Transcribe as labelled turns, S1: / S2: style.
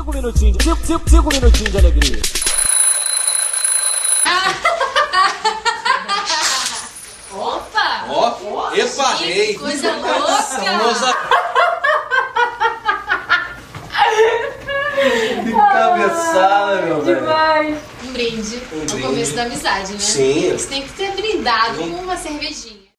S1: 5 minutinhos, 5 minutinhos de alegria.
S2: Opa!
S3: Ó, esbarrei.
S2: Que coisa louca!
S3: Que cabeçada, meu velho.
S2: Demais! Um brinde. No começo da amizade, né?
S3: Sim.
S2: Você tem que ter brindado com uma cervejinha.